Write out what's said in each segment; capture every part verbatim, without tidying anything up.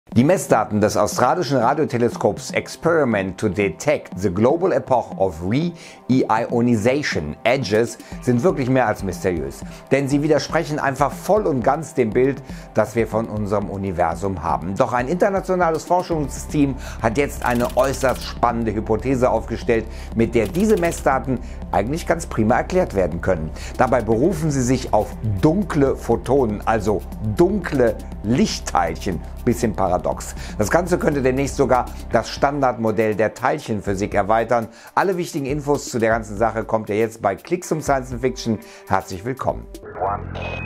Die Messdaten des australischen Radioteleskops Experiment to Detect the Global Epoch of Re-Ionization Edges sind wirklich mehr als mysteriös, denn sie widersprechen einfach voll und ganz dem Bild, das wir von unserem Universum haben. Doch ein internationales Forschungsteam hat jetzt eine äußerst spannende Hypothese aufgestellt, mit der diese Messdaten eigentlich ganz prima erklärt werden können. Dabei berufen sie sich auf dunkle Photonen, also dunkle Lichtteilchen. Bisschen paradox. Das Ganze könnte demnächst sogar das Standardmodell der Teilchenphysik erweitern. Alle wichtigen Infos zu der ganzen Sache kommt ihr jetzt bei Klicks um Science Fiction. Herzlich willkommen. One,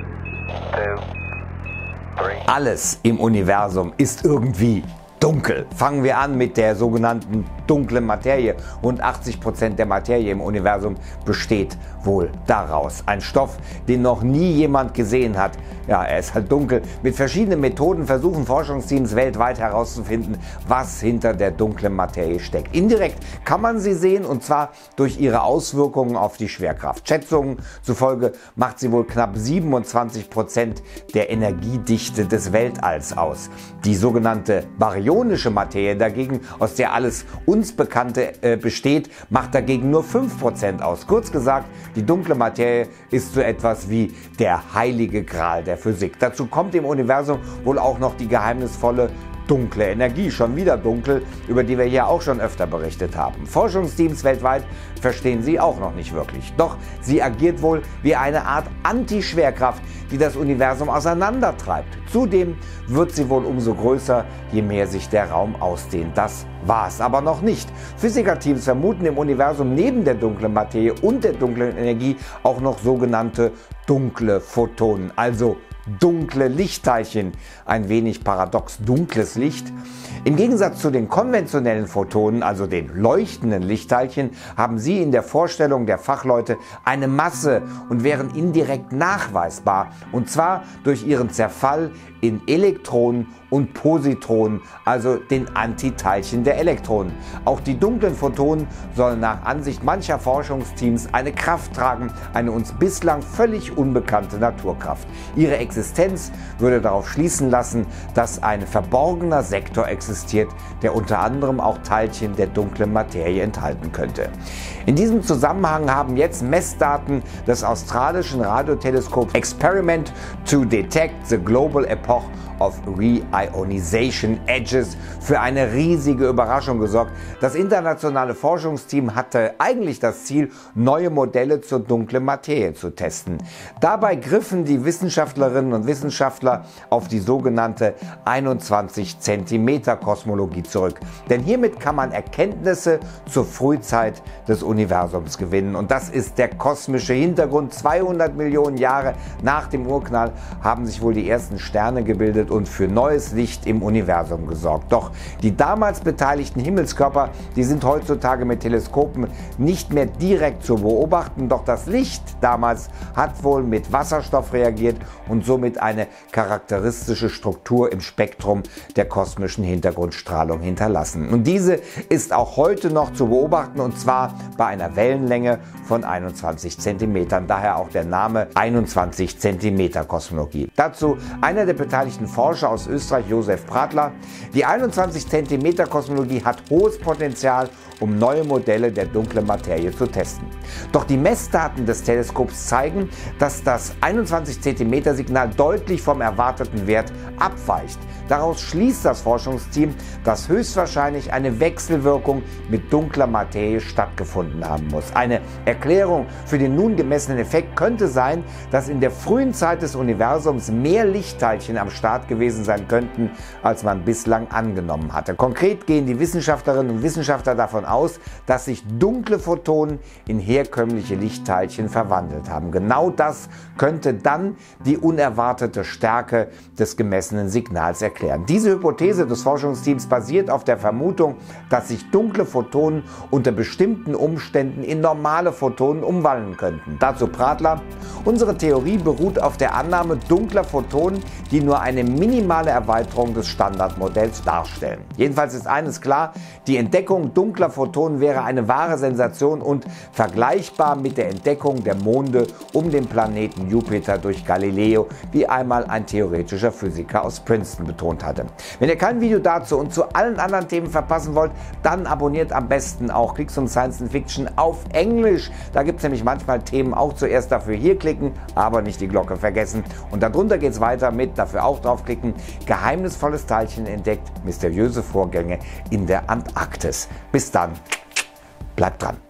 two, three. Alles im Universum ist irgendwie dunkel. Fangen wir an mit der sogenannten dunklen Materie. Rund achtzig Prozent der Materie im Universum besteht wohl daraus. Ein Stoff, den noch nie jemand gesehen hat. Ja, er ist halt dunkel. Mit verschiedenen Methoden versuchen Forschungsteams weltweit herauszufinden, was hinter der dunklen Materie steckt. Indirekt kann man sie sehen, und zwar durch ihre Auswirkungen auf die Schwerkraft. Schätzungen zufolge macht sie wohl knapp siebenundzwanzig Prozent der Energiedichte des Weltalls aus. Die sogenannte baryonische Materie dagegen, aus der alles uns Bekannte äh, besteht, macht dagegen nur fünf Prozent aus. Kurz gesagt, die dunkle Materie ist so etwas wie der heilige Gral der Physik. Dazu kommt im Universum wohl auch noch die geheimnisvolle dunkle Energie, schon wieder dunkel, über die wir hier auch schon öfter berichtet haben. Forschungsteams weltweit verstehen sie auch noch nicht wirklich. Doch sie agiert wohl wie eine Art Anti-Schwerkraft, die das Universum auseinandertreibt. Zudem wird sie wohl umso größer, je mehr sich der Raum ausdehnt. Das war's aber noch nicht. Physikerteams vermuten im Universum neben der dunklen Materie und der dunklen Energie auch noch sogenannte dunkle Photonen, also dunkle Lichtteilchen. Ein wenig paradox, dunkles Licht. Im Gegensatz zu den konventionellen Photonen, also den leuchtenden Lichtteilchen, haben sie in der Vorstellung der Fachleute eine Masse und wären indirekt nachweisbar, und zwar durch ihren Zerfall in Elektronen und Positronen, also den Antiteilchen der Elektronen. Auch die dunklen Photonen sollen nach Ansicht mancher Forschungsteams eine Kraft tragen, eine uns bislang völlig unbekannte Naturkraft. Ihre Existenz würde darauf schließen lassen, dass ein verborgener Sektor existiert, der unter anderem auch Teilchen der dunklen Materie enthalten könnte. In diesem Zusammenhang haben jetzt Messdaten des australischen Radioteleskops Experiment to Detect the Global Epoch of Re-Ionization Edges für eine riesige Überraschung gesorgt. Das internationale Forschungsteam hatte eigentlich das Ziel, neue Modelle zur dunklen Materie zu testen. Dabei griffen die Wissenschaftlerinnen und Wissenschaftler auf die sogenannte einundzwanzig Zentimeter Kosmologie zurück. Denn hiermit kann man Erkenntnisse zur Frühzeit des Universums gewinnen. Und das ist der kosmische Hintergrund. zweihundert Millionen Jahre nach dem Urknall haben sich wohl die ersten Sterne gebildet und für neues Licht im Universum gesorgt. Doch die damals beteiligten Himmelskörper, die sind heutzutage mit Teleskopen nicht mehr direkt zu beobachten, doch das Licht damals hat wohl mit Wasserstoff reagiert und somit eine charakteristische Struktur im Spektrum der kosmischen Hintergrundstrahlung hinterlassen. Und diese ist auch heute noch zu beobachten, und zwar bei einer Wellenlänge von einundzwanzig Zentimetern, daher auch der Name einundzwanzig Zentimeter Kosmologie. Dazu einer der beteiligten Forscher aus Österreich, Josef Pratler: Die einundzwanzig Zentimeter Kosmologie hat hohes Potenzial, um neue Modelle der dunklen Materie zu testen. Doch die Messdaten des Teleskops zeigen, dass das einundzwanzig Zentimeter Signal deutlich vom erwarteten Wert abweicht. Daraus schließt das Forschungsteam, dass höchstwahrscheinlich eine Wechselwirkung mit dunkler Materie stattgefunden haben muss. Eine Erklärung für den nun gemessenen Effekt könnte sein, dass in der frühen Zeit des Universums mehr Lichtteilchen am Start gewesen sein könnten, als man bislang angenommen hatte. Konkret gehen die Wissenschaftlerinnen und Wissenschaftler davon aus, dass sich dunkle Photonen in herkömmliche Lichtteilchen verwandelt haben. Genau das könnte dann die unerwartete Stärke des gemessenen Signals erklären. Diese Hypothese des Forschungsteams basiert auf der Vermutung, dass sich dunkle Photonen unter bestimmten Umständen in normale Photonen umwandeln könnten. Dazu Pratler: Unsere Theorie beruht auf der Annahme dunkler Photonen, die nur eine minimale Erweiterung des Standardmodells darstellen. Jedenfalls ist eines klar, die Entdeckung dunkler Photonen wäre eine wahre Sensation und vergleichbar mit der Entdeckung der Monde um den Planeten Jupiter durch Galileo, wie einmal ein theoretischer Physiker aus Princeton betont hatte. Wenn ihr kein Video dazu und zu allen anderen Themen verpassen wollt, dann abonniert am besten auch Klicks und Science Fiction auf Englisch. Da gibt es nämlich manchmal Themen auch zuerst, dafür hier klicken, aber nicht die Glocke vergessen. Und darunter geht es weiter mit, dafür auch draufklicken, geheimnisvolles Teilchen entdeckt, mysteriöse Vorgänge in der Antarktis. Bis dann, bleibt dran.